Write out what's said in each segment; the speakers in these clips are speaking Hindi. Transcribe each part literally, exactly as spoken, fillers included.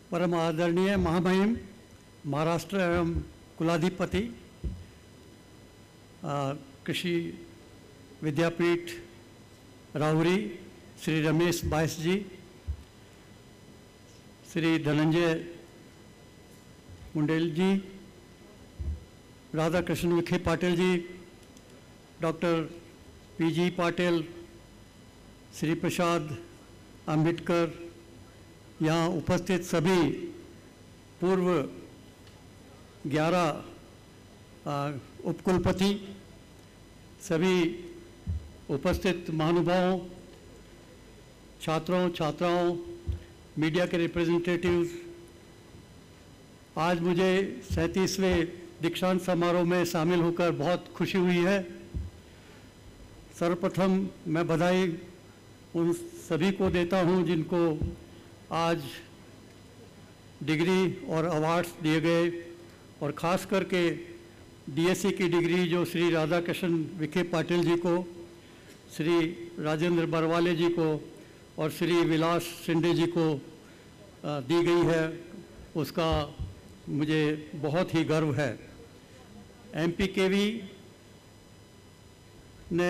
परम आदरणीय महामहिम महाराष्ट्र एवं कुलाधिपति कृषि विद्यापीठ Rahuri Shri Ramesh Bais ji, Shri Dhananjay Munde ji, Radha Krishna Vikhe Patil ji, doctor P G Patil, Shri Prasad Ambedkar, यहाँ उपस्थित सभी पूर्व ग्यारह उपकुलपति, सभी उपस्थित महानुभावों, छात्रों छात्राओं, मीडिया के रिप्रेजेंटेटिव्स, आज मुझे सैंतीसवें दीक्षांत समारोह में शामिल होकर बहुत खुशी हुई है। सर्वप्रथम मैं बधाई उन सभी को देता हूं जिनको आज डिग्री और अवार्ड्स दिए गए, और ख़ास करके डीएससी की डिग्री जो श्री राधा कृष्ण विखे पाटिल जी को, श्री राजेंद्र बरवाले जी को और श्री विलास शिंदे जी को दी गई है, उसका मुझे बहुत ही गर्व है। एमपीकेवी ने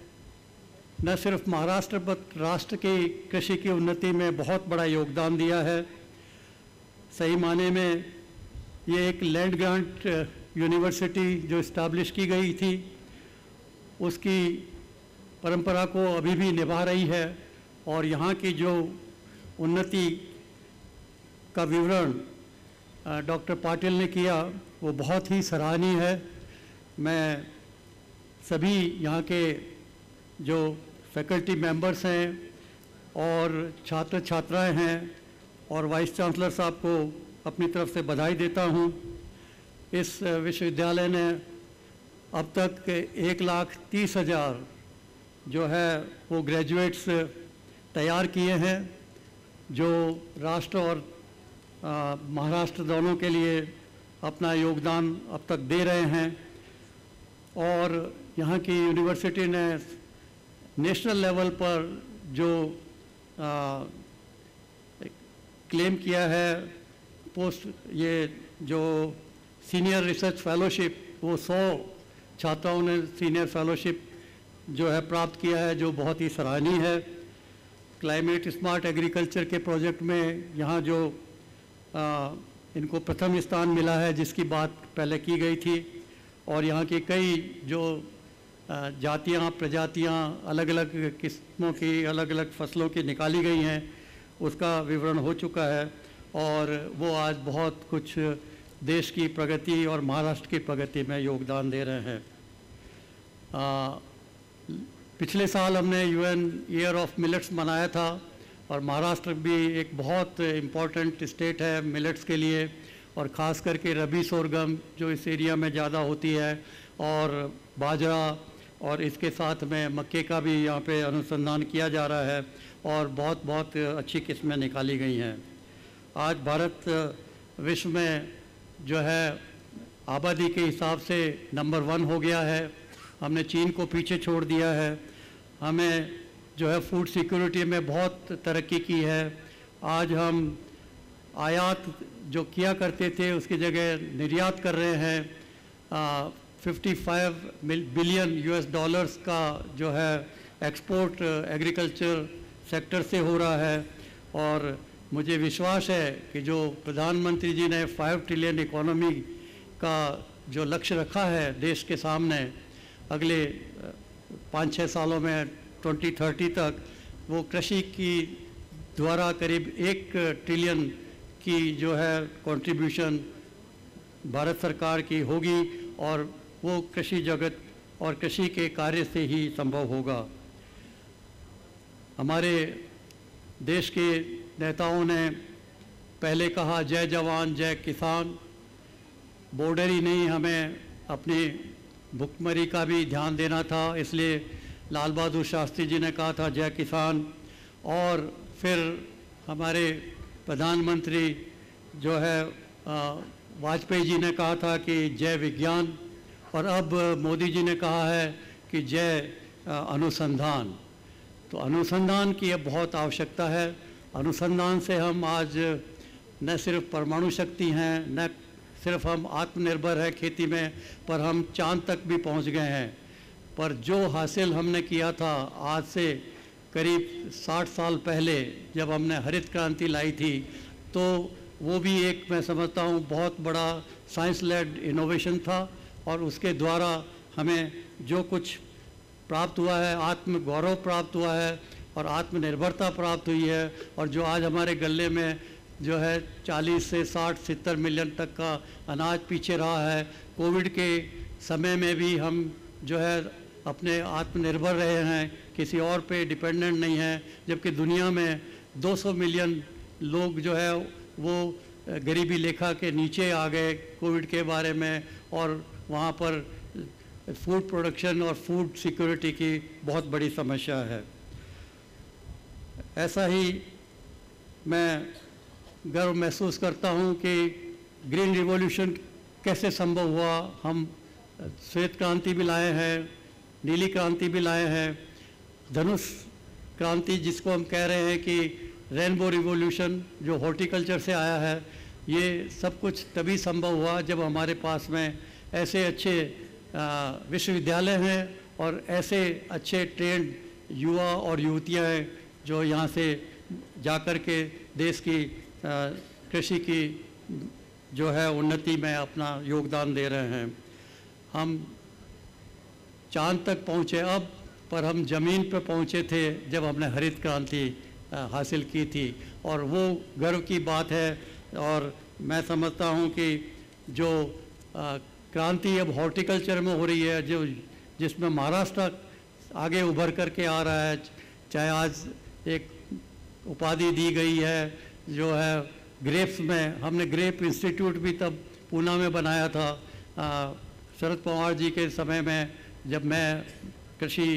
न सिर्फ महाराष्ट्र बल्कि राष्ट्र की कृषि की उन्नति में बहुत बड़ा योगदान दिया है। सही माने में ये एक लैंड ग्रांट यूनिवर्सिटी जो इस्टेब्लिश की गई थी, उसकी परंपरा को अभी भी निभा रही है, और यहाँ की जो उन्नति का विवरण डॉक्टर पाटिल ने किया वो बहुत ही सराहनीय है। मैं सभी यहाँ के जो फैकल्टी मेंबर्स हैं और छात्र छात्राएं हैं और वाइस चांसलर साहब को अपनी तरफ से बधाई देता हूँ। इस विश्वविद्यालय ने अब तक एक लाख तीस हज़ार जो है वो ग्रेजुएट्स तैयार किए हैं, जो राष्ट्र और महाराष्ट्र दोनों के लिए अपना योगदान अब तक दे रहे हैं। और यहाँ की यूनिवर्सिटी ने नेशनल लेवल पर जो आ, क्लेम किया है पोस्ट, ये जो सीनियर रिसर्च फेलोशिप, वो सौ छात्राओं ने सीनियर फेलोशिप जो है प्राप्त किया है, जो बहुत ही सराहनीय है। क्लाइमेट स्मार्ट एग्रीकल्चर के प्रोजेक्ट में यहाँ जो आ, इनको प्रथम स्थान मिला है, जिसकी बात पहले की गई थी, और यहाँ की कई जो जातियाँ प्रजातियाँ अलग अलग किस्मों की अलग अलग फसलों की निकाली गई हैं, उसका विवरण हो चुका है, और वो आज बहुत कुछ देश की प्रगति और महाराष्ट्र की प्रगति में योगदान दे रहे हैं। आ, पिछले साल हमने यूएन ईयर ऑफ मिलेट्स मनाया था, और महाराष्ट्र भी एक बहुत इम्पॉर्टेंट स्टेट है मिलेट्स के लिए, और ख़ास करके रबी सोरगम जो इस एरिया में ज़्यादा होती है, और बाजरा, और इसके साथ में मक्के का भी यहाँ पे अनुसंधान किया जा रहा है, और बहुत बहुत अच्छी किस्में निकाली गई हैं। आज भारत विश्व में जो है आबादी के हिसाब से नंबर वन हो गया है। हमने चीन को पीछे छोड़ दिया है। हमें जो है फूड सिक्योरिटी में बहुत तरक्की की है। आज हम आयात जो किया करते थे उसकी जगह निर्यात कर रहे हैं। पचपन बिलियन यूएस डॉलर्स का जो है एक्सपोर्ट एग्रीकल्चर सेक्टर से हो रहा है, और मुझे विश्वास है कि जो प्रधानमंत्री जी ने फाइव ट्रिलियन इकोनॉमी का जो लक्ष्य रखा है देश के सामने अगले पाँच छः सालों में ट्वेंटी थर्टी तक, वो कृषि की द्वारा करीब एक ट्रिलियन की जो है कंट्रीब्यूशन भारत सरकार की होगी, और वो कृषि जगत और कृषि के कार्य से ही संभव होगा। हमारे देश के नेताओं ने पहले कहा जय जवान जय किसान, बॉर्डर ही नहीं, हमें अपनी भुखमरी का भी ध्यान देना था, इसलिए लाल बहादुर शास्त्री जी ने कहा था जय किसान, और फिर हमारे प्रधानमंत्री जो है वाजपेयी जी ने कहा था कि जय विज्ञान, और अब मोदी जी ने कहा है कि जय अनुसंधान। तो अनुसंधान की अब बहुत आवश्यकता है। अनुसंधान से हम आज न सिर्फ परमाणु शक्ति हैं, न सिर्फ हम आत्मनिर्भर हैं खेती में, पर हम चांद तक भी पहुंच गए हैं। पर जो हासिल हमने किया था आज से करीब साठ साल पहले जब हमने हरित क्रांति लाई थी, तो वो भी एक मैं समझता हूँ बहुत बड़ा साइंस लेड इनोवेशन था, और उसके द्वारा हमें जो कुछ प्राप्त हुआ है, आत्म गौरव प्राप्त हुआ है और आत्मनिर्भरता प्राप्त हुई है, और जो आज हमारे गले में जो है चालीस से साठ सत्तर मिलियन तक का अनाज पीछे रहा है। कोविड के समय में भी हम जो है अपने आत्मनिर्भर रहे हैं, किसी और पे डिपेंडेंट नहीं हैं, जबकि दुनिया में दो सौ मिलियन लोग जो है वो गरीबी लेखा के नीचे आ गए कोविड के बारे में, और वहाँ पर फूड प्रोडक्शन और फूड सिक्योरिटी की बहुत बड़ी समस्या है। ऐसा ही मैं गर्व महसूस करता हूँ कि ग्रीन रिवॉल्यूशन कैसे संभव हुआ। हम श्वेत क्रांति भी लाए हैं, नीली क्रांति भी लाए हैं, धनुष क्रांति जिसको हम कह रहे हैं कि रेनबो रिवॉल्यूशन जो हॉर्टिकल्चर से आया है, ये सब कुछ तभी संभव हुआ जब हमारे पास में ऐसे अच्छे विश्वविद्यालय हैं और ऐसे अच्छे ट्रेंड युवा और युवतियाँ हैं जो यहाँ से जाकर के देश की कृषि की जो है उन्नति में अपना योगदान दे रहे हैं। हम चांद तक पहुँचे अब, पर हम ज़मीन पर पहुँचे थे जब हमने हरित क्रांति हासिल की थी, और वो गर्व की बात है। और मैं समझता हूँ कि जो क्रांति अब हॉर्टिकल्चर में हो रही है, जो जिसमें महाराष्ट्र आगे उभर करके आ रहा है, चाहे आज एक उपाधि दी गई है जो है ग्रेप्स में, हमने ग्रेप इंस्टीट्यूट भी तब पूना में बनाया था शरद पवार जी के समय में, जब मैं कृषि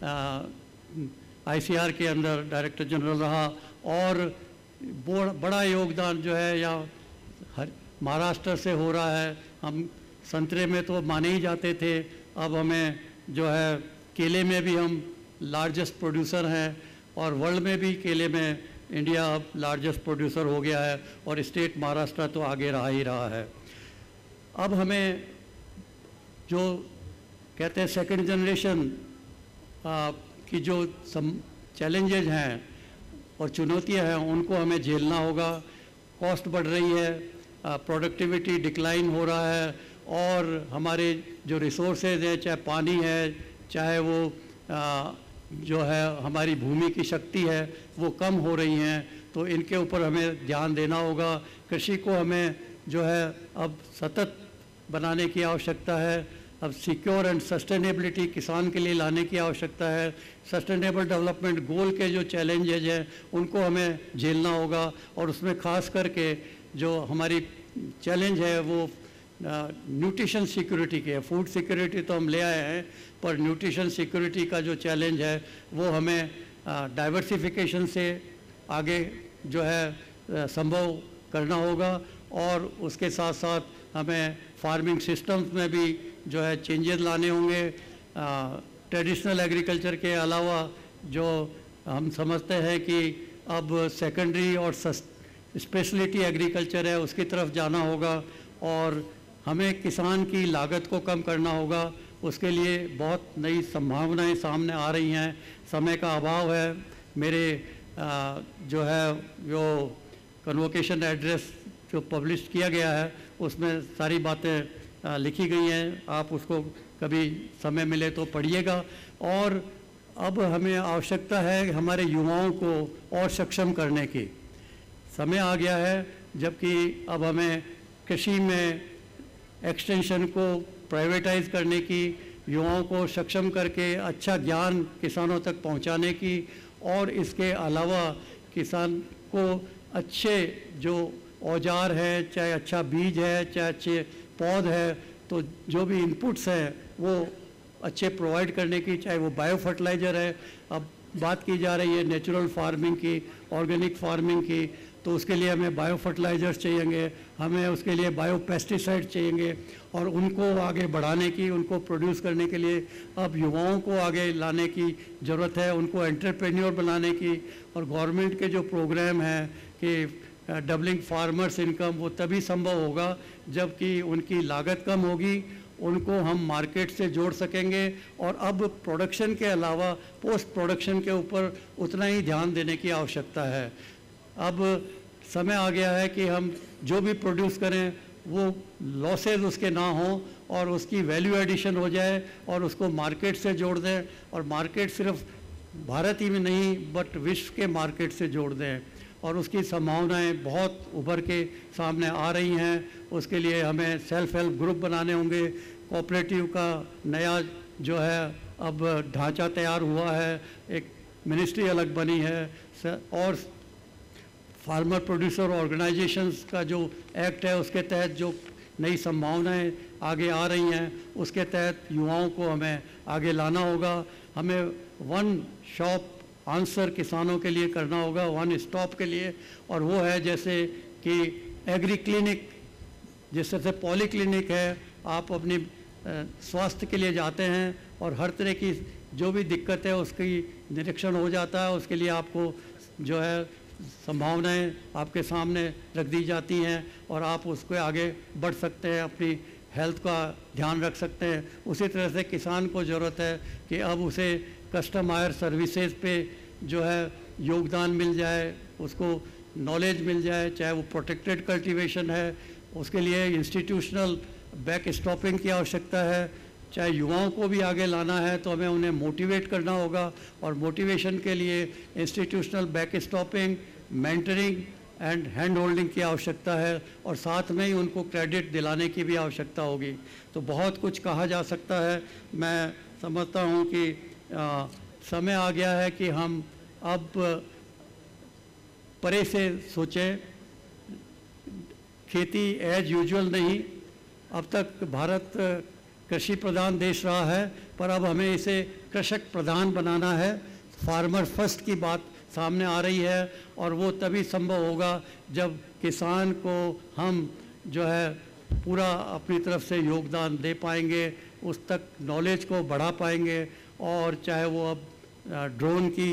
आईसीआर के अंदर डायरेक्टर जनरल रहा। और बड़ा योगदान जो है या महाराष्ट्र से हो रहा है। हम संतरे में तो माने ही जाते थे, अब हमें जो है केले में भी हम लार्जेस्ट प्रोड्यूसर हैं, और वर्ल्ड में भी केले में इंडिया अब लार्जेस्ट प्रोड्यूसर हो गया है, और स्टेट महाराष्ट्र तो आगे रहा ही रहा है। अब हमें जो कहते हैं सेकंड जनरेशन की जो सम चैलेंजेज हैं और चुनौतियां हैं, उनको हमें झेलना होगा। कॉस्ट बढ़ रही है, प्रोडक्टिविटी डिक्लाइन हो रहा है, और हमारे जो रिसोर्सेज हैं, चाहे पानी है, चाहे वो आ, जो है हमारी भूमि की शक्ति है, वो कम हो रही हैं। तो इनके ऊपर हमें ध्यान देना होगा। कृषि को हमें जो है अब सतत बनाने की आवश्यकता है। अब सिक्योर एंड सस्टेनेबिलिटी किसान के लिए लाने की आवश्यकता है। सस्टेनेबल डेवलपमेंट गोल के जो चैलेंजेज हैं उनको हमें झेलना होगा, और उसमें खास करके जो हमारी चैलेंज है वो न्यूट्रिशन सिक्योरिटी की है। फूड सिक्योरिटी तो हम ले आए हैं, पर न्यूट्रिशन सिक्योरिटी का जो चैलेंज है वो हमें डाइवर्सिफिकेशन से आगे जो है संभव करना होगा, और उसके साथ साथ हमें फार्मिंग सिस्टम्स में भी जो है चेंजेस लाने होंगे। ट्रेडिशनल एग्रीकल्चर के अलावा जो हम समझते हैं कि अब सेकेंडरी और स्पेशलिटी एग्रीकल्चर है, उसकी तरफ जाना होगा, और हमें किसान की लागत को कम करना होगा। उसके लिए बहुत नई संभावनाएं सामने आ रही हैं। समय का अभाव है। मेरे आ, जो है जो कन्वोकेशन एड्रेस जो पब्लिश किया गया है उसमें सारी बातें लिखी गई हैं, आप उसको कभी समय मिले तो पढ़िएगा। और अब हमें आवश्यकता है हमारे युवाओं को और सक्षम करने की। समय आ गया है जबकि अब हमें कृषि में एक्सटेंशन को प्राइवेटाइज करने की, युवाओं को सक्षम करके अच्छा ज्ञान किसानों तक पहुंचाने की, और इसके अलावा किसान को अच्छे जो औजार है, चाहे अच्छा बीज है, चाहे अच्छे पौध है, तो जो भी इनपुट्स हैं वो अच्छे प्रोवाइड करने की, चाहे वो बायो फर्टिलाइज़र है। अब बात की जा रही है नेचुरल फार्मिंग की, ऑर्गेनिक फार्मिंग की, तो उसके लिए हमें बायो फर्टिलाइज़र्स चाहिएंगे, हमें उसके लिए बायो पेस्टिसाइड चाहिएंगे, और उनको आगे बढ़ाने की, उनको प्रोड्यूस करने के लिए अब युवाओं को आगे लाने की ज़रूरत है, उनको एंटरप्रेन्योर बनाने की। और गवर्नमेंट के जो प्रोग्राम हैं कि डबलिंग फार्मर्स इनकम वो तभी संभव होगा जबकि उनकी लागत कम होगी, उनको हम मार्केट से जोड़ सकेंगे और अब प्रोडक्शन के अलावा पोस्ट प्रोडक्शन के ऊपर उतना ही ध्यान देने की आवश्यकता है। अब समय आ गया है कि हम जो भी प्रोड्यूस करें वो लॉसेज उसके ना हों और उसकी वैल्यू एडिशन हो जाए और उसको मार्केट से जोड़ दें, और मार्केट सिर्फ भारत ही में नहीं बट विश्व के मार्केट से जोड़ दें, और उसकी संभावनाएं बहुत उभर के सामने आ रही हैं। उसके लिए हमें सेल्फ हेल्प ग्रुप बनाने होंगे, कोऑपरेटिव का नया जो है अब ढांचा तैयार हुआ है, एक मिनिस्ट्री अलग बनी है, और फार्मर प्रोड्यूसर ऑर्गेनाइजेशंस का जो एक्ट है उसके तहत जो नई संभावनाएं आगे आ रही हैं उसके तहत युवाओं को हमें आगे लाना होगा। हमें वन शॉप आंसर किसानों के लिए करना होगा, वन स्टॉप के लिए, और वो है जैसे कि एग्री क्लिनिक, जिस तरह से पॉली क्लिनिक है, आप अपनी स्वास्थ्य के लिए जाते हैं और हर तरह की जो भी दिक्कत है उसकी निरीक्षण हो जाता है, उसके लिए आपको जो है संभावनाएं आपके सामने रख दी जाती हैं और आप उसको आगे बढ़ सकते हैं, अपनी हेल्थ का ध्यान रख सकते हैं। उसी तरह से किसान को ज़रूरत है कि अब उसे कस्टम हायर सर्विसेज पे जो है योगदान मिल जाए, उसको नॉलेज मिल जाए, चाहे वो प्रोटेक्टेड कल्टीवेशन है, उसके लिए इंस्टीट्यूशनल बैक स्टॉपिंग की आवश्यकता है। चाहे युवाओं को भी आगे लाना है तो हमें उन्हें मोटिवेट करना होगा, और मोटिवेशन के लिए institutional backstopping, mentoring and handholding की आवश्यकता है, और साथ में ही उनको क्रेडिट दिलाने की भी आवश्यकता होगी। तो बहुत कुछ कहा जा सकता है। मैं समझता हूँ कि आ, समय आ गया है कि हम अब परे से सोचें, खेती एज यूजुअल नहीं। अब तक भारत कृषि प्रधान देश रहा है, पर अब हमें इसे कृषक प्रधान बनाना है। फार्मर फर्स्ट की बात सामने आ रही है, और वो तभी संभव होगा जब किसान को हम जो है पूरा अपनी तरफ से योगदान दे पाएंगे, उस तक नॉलेज को बढ़ा पाएंगे, और चाहे वो अब ड्रोन की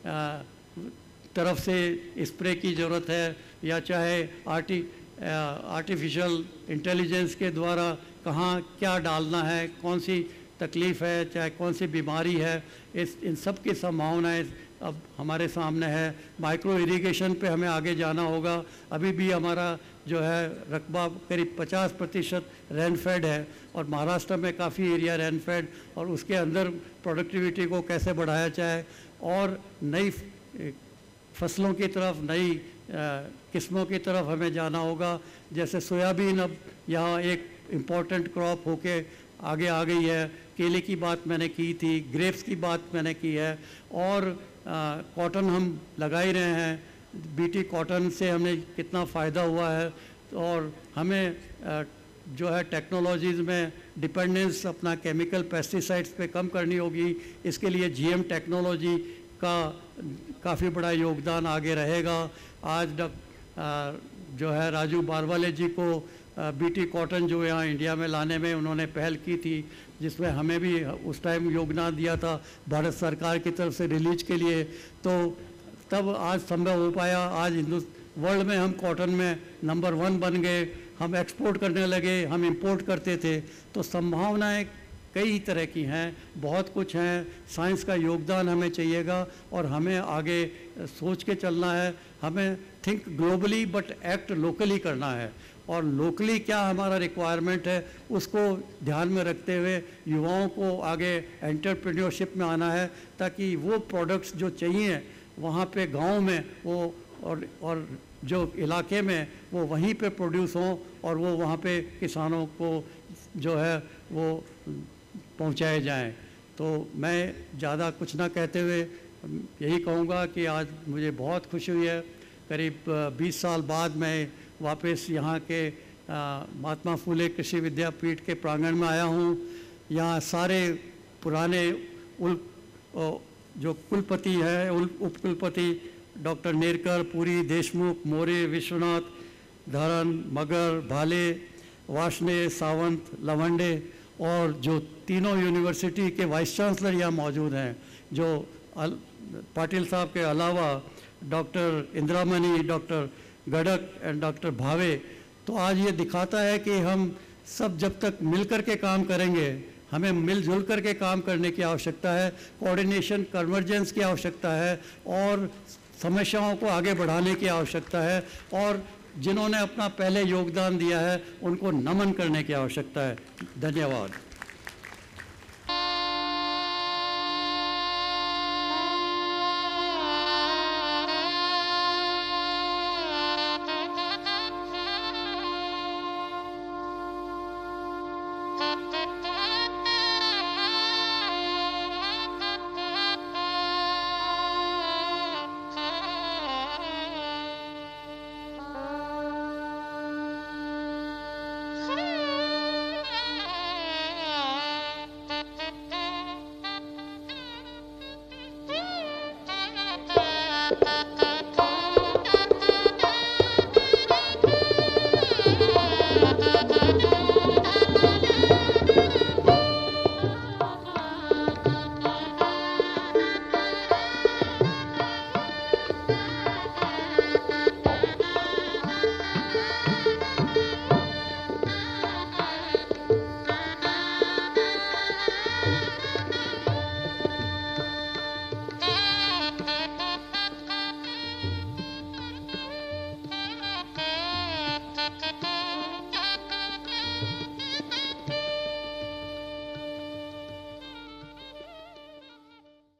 तरफ से स्प्रे की ज़रूरत है, या चाहे आर्टी आर्टिफिशियल इंटेलिजेंस के द्वारा कहाँ क्या डालना है, कौन सी तकलीफ़ है, चाहे कौन सी बीमारी है, इस इन सब की संभावनाएं अब हमारे सामने है। माइक्रो इरिगेशन पे हमें आगे जाना होगा। अभी भी हमारा जो है रकबा करीब पचास प्रतिशत रेनफेड है, और महाराष्ट्र में काफ़ी एरिया रेनफेड, और उसके अंदर प्रोडक्टिविटी को कैसे बढ़ाया जाए, और नई फसलों की तरफ, नई किस्मों की तरफ हमें जाना होगा। जैसे सोयाबीन अब यहाँ एक इम्पॉर्टेंट क्रॉप होके आगे आ गई है, केले की बात मैंने की थी, ग्रेप्स की बात मैंने की है, और कॉटन हम लगा ही रहे हैं। बीटी कॉटन से हमें कितना फ़ायदा हुआ है, और हमें आ, जो है टेक्नोलॉजीज़ में डिपेंडेंस अपना केमिकल पेस्टिसाइड्स पे कम करनी होगी। इसके लिए जीएम टेक्नोलॉजी का काफ़ी बड़ा योगदान आगे रहेगा। आज डॉ जो है राजू बारवाले जी को बीटी कॉटन जो यहाँ इंडिया में लाने में उन्होंने पहल की थी, जिसमें हमें भी उस टाइम योगदान दिया था भारत सरकार की तरफ से रिलीज के लिए, तो तब आज संभव हो पाया। आज हिंदुस्तान वर्ल्ड में हम कॉटन में नंबर वन बन गए, हम एक्सपोर्ट करने लगे, हम इंपोर्ट करते थे। तो संभावनाएं कई तरह की हैं, बहुत कुछ हैं। साइंस का योगदान हमें चाहिएगा, और हमें आगे सोच के चलना है। हमें think globally but act locally करना है, और लोकली क्या हमारा रिक्वायरमेंट है उसको ध्यान में रखते हुए युवाओं को आगे एंटरप्रेन्योरशिप में आना है, ताकि वो प्रोडक्ट्स जो चाहिए वहाँ पे गांव में वो और और जो इलाके में वो वहीं पे प्रोड्यूस हों, और वो वहाँ पे किसानों को जो है वो पहुँचाए जाएं। तो मैं ज़्यादा कुछ ना कहते हुए यही कहूँगा कि आज मुझे बहुत खुशी हुई है। करीब बीस साल बाद मैं वापस यहाँ के महात्मा फुले कृषि विद्यापीठ के प्रांगण में आया हूँ। यहाँ सारे पुराने उल जो कुलपति हैं, उप कुलपति डॉक्टर नेरकर, पुरी, देशमुख, मोरे, विश्वनाथ, धरन, मगर, भाले, वाशने, सावंत, लवंडे, और जो तीनों यूनिवर्सिटी के वाइस चांसलर यहाँ मौजूद हैं, जो पाटिल साहब के अलावा doctor Indiramani, doctor Gadak and doctor Bhave, तो आज ये दिखाता है कि हम सब जब तक मिलकर के काम करेंगे, हमें मिलजुल कर के काम करने की आवश्यकता है, कोऑर्डिनेशन कन्वर्जेंस की आवश्यकता है और समस्याओं को आगे बढ़ाने की आवश्यकता है, और जिन्होंने अपना पहले योगदान दिया है उनको नमन करने की आवश्यकता है। धन्यवाद।